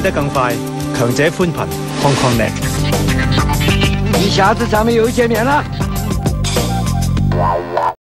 得更快，强者寬頻 Hong Kong Net。 一下子咱们又见面了。